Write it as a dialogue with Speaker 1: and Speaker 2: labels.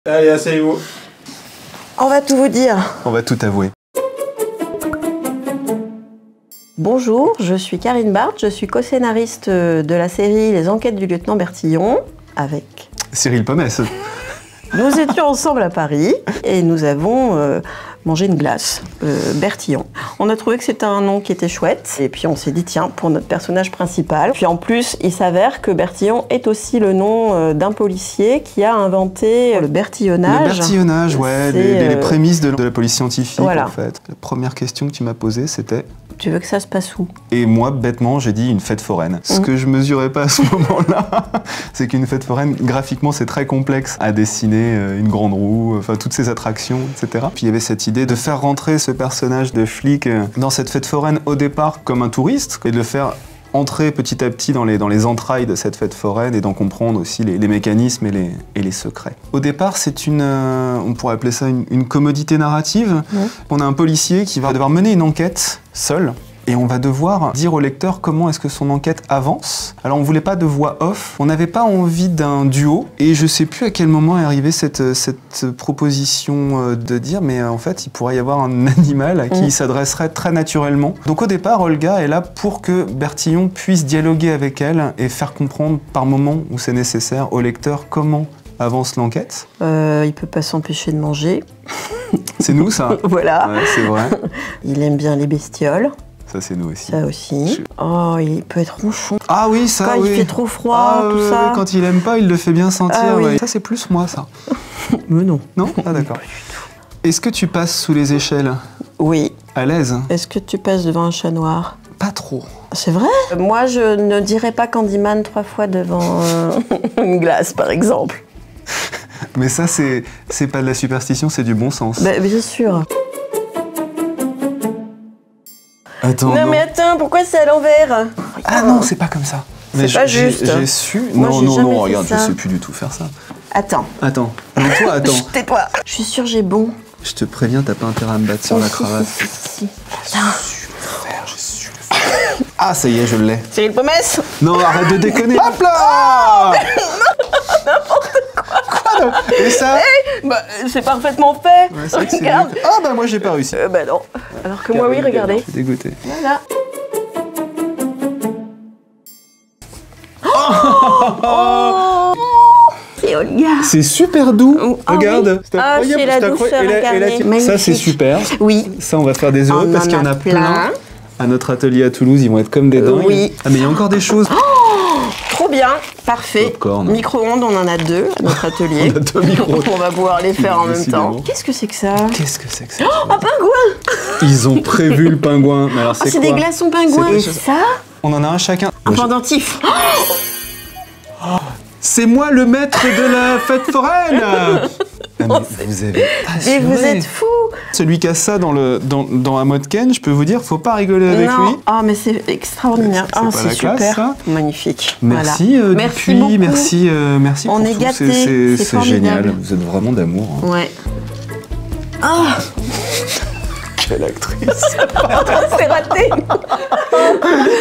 Speaker 1: Allez, asseyez-vous.
Speaker 2: On va tout vous dire.
Speaker 1: On va tout avouer.
Speaker 2: Bonjour, je suis Karine Barthes, je suis co-scénariste de la série Les Enquêtes du lieutenant Bertillon avec
Speaker 1: Cyril Pomès.
Speaker 2: Nous étions ensemble à Paris et nous avons mangé une glace, Bertillon. On a trouvé que c'était un nom qui était chouette et puis on s'est dit tiens, pour notre personnage principal. Puis en plus, il s'avère que Bertillon est aussi le nom d'un policier qui a inventé le bertillonnage.
Speaker 1: Le bertillonnage, ouais, les prémices de la police scientifique
Speaker 2: voilà.
Speaker 1: En fait. La première question que tu m'as posée, c'était...
Speaker 2: Tu veux que ça se passe où?
Speaker 1: Et moi, bêtement, j'ai dit une fête foraine. Ce que je mesurais pas à ce moment-là, c'est qu'une fête foraine, graphiquement, c'est très complexe à dessiner, une grande roue, enfin toutes ces attractions, etc. Puis il y avait cette idée de faire rentrer ce personnage de flic dans cette fête foraine au départ comme un touriste et de le faire entrer petit à petit dans les entrailles de cette fête foraine et d'en comprendre aussi les mécanismes et les secrets. Au départ, c'est on pourrait appeler ça une commodité narrative. On a un policier qui va devoir mener une enquête seul. Et on va devoir dire au lecteur comment est-ce que son enquête avance. Alors on voulait pas de voix off, on n'avait pas envie d'un duo, et je sais plus à quel moment est arrivée cette proposition de dire mais en fait il pourrait y avoir un animal à qui il s'adresserait très naturellement. Donc au départ Olga est là pour que Bertillon puisse dialoguer avec elle et faire comprendre par moments où c'est nécessaire au lecteur comment avance l'enquête.
Speaker 2: Il peut pas s'empêcher de manger.
Speaker 1: C'est nous ça.
Speaker 2: Voilà.
Speaker 1: Ouais, c'est vrai.
Speaker 2: Il aime bien les bestioles.
Speaker 1: Ça, c'est nous aussi.
Speaker 2: Ça aussi. Oh, il peut être ronchon.
Speaker 1: Ah oui, ça,
Speaker 2: quand il fait trop froid, tout ça.
Speaker 1: Quand il aime pas, il le fait bien sentir.
Speaker 2: Ah, oui.
Speaker 1: Ouais. Ça, c'est plus moi, ça.
Speaker 2: Mais non.
Speaker 1: Non? Ah, d'accord. Est-ce que tu passes sous les échelles?
Speaker 2: Oui.
Speaker 1: À l'aise?
Speaker 2: Est-ce que tu passes devant un chat noir?
Speaker 1: Pas trop.
Speaker 2: C'est vrai? Moi, je ne dirais pas Candyman 3 fois devant une glace, par exemple.
Speaker 1: Mais ça, c'est pas de la superstition, c'est du bon sens.
Speaker 2: Bah, bien sûr.
Speaker 1: Attends,
Speaker 2: non, mais attends, pourquoi c'est à l'envers?
Speaker 1: Ah non, c'est pas comme ça.
Speaker 2: C'est pas juste.
Speaker 1: J'ai su...
Speaker 2: Moi,
Speaker 1: non,
Speaker 2: fait
Speaker 1: regarde,
Speaker 2: ça.
Speaker 1: je sais plus du tout faire ça.
Speaker 2: Attends.
Speaker 1: Attends. Non, toi, attends.
Speaker 2: Tais-toi. Je suis sûre j'ai bon.
Speaker 1: Je te préviens, t'as pas intérêt à me battre sur la cravate.
Speaker 2: Si.
Speaker 1: J'ai su le faire. Ah, ça y est, je l'ai.
Speaker 2: Cyril Pomès?
Speaker 1: Non, arrête de déconner. Hop là!
Speaker 2: N'importe quoi.
Speaker 1: Et ça?
Speaker 2: Bah, c'est parfaitement fait.
Speaker 1: Ouais, c'est vrai que c'est
Speaker 2: Regarde.
Speaker 1: nul. Ah bah moi j'ai pas réussi.
Speaker 2: Bah non. Alors que moi oui, regardez.
Speaker 1: Je suis dégoûté.
Speaker 2: Voilà. C'est Olga.
Speaker 1: C'est super doux.
Speaker 2: Ah
Speaker 1: regarde.
Speaker 2: oui.
Speaker 1: C'est
Speaker 2: Ah,
Speaker 1: incroyable.
Speaker 2: c'est la douceur incarnée.
Speaker 1: Ça c'est
Speaker 2: Magnifique.
Speaker 1: super.
Speaker 2: Oui.
Speaker 1: Ça on va faire des heureux
Speaker 2: On
Speaker 1: parce qu'il y en a plein. À notre atelier à Toulouse, ils vont être comme des dingues.
Speaker 2: Oui.
Speaker 1: Ah mais il y a encore des choses.
Speaker 2: Trop bien. Parfait.
Speaker 1: Popcorn.
Speaker 2: Micro-ondes, on en a 2 à notre atelier.
Speaker 1: On a 2 micro-ondes.
Speaker 2: On va pouvoir les faire en même
Speaker 1: Décidément.
Speaker 2: temps. Qu'est-ce que c'est que ça?
Speaker 1: Qu'est-ce que c'est que ça?
Speaker 2: Un pingouin.
Speaker 1: Ils ont prévu le pingouin. Mais alors
Speaker 2: Oh, c'est
Speaker 1: quoi?
Speaker 2: des glaçons pingouins.
Speaker 1: C'est
Speaker 2: Et
Speaker 1: des choses-
Speaker 2: ça?
Speaker 1: On en a un chacun.
Speaker 2: Un pendentif.
Speaker 1: C'est moi le maître de la fête foraine. Non, mais vous avez
Speaker 2: Mais vous êtes fous.
Speaker 1: Celui qui a ça dans un mode Ken, je peux vous dire, faut pas rigoler avec
Speaker 2: Non.
Speaker 1: lui.
Speaker 2: Ah, mais c'est extraordinaire.
Speaker 1: C'est
Speaker 2: Ah,
Speaker 1: pas
Speaker 2: c'est
Speaker 1: la classe,
Speaker 2: super.
Speaker 1: ça.
Speaker 2: Magnifique.
Speaker 1: Merci
Speaker 2: Voilà. Merci
Speaker 1: Dupuis,
Speaker 2: beaucoup.
Speaker 1: merci
Speaker 2: On
Speaker 1: pour
Speaker 2: est
Speaker 1: tout.
Speaker 2: gâtés, c'est
Speaker 1: C'est génial,
Speaker 2: formidable.
Speaker 1: vous êtes vraiment d'amour. Hein.
Speaker 2: Ouais. Ah,
Speaker 1: Quelle actrice.
Speaker 2: c'est raté.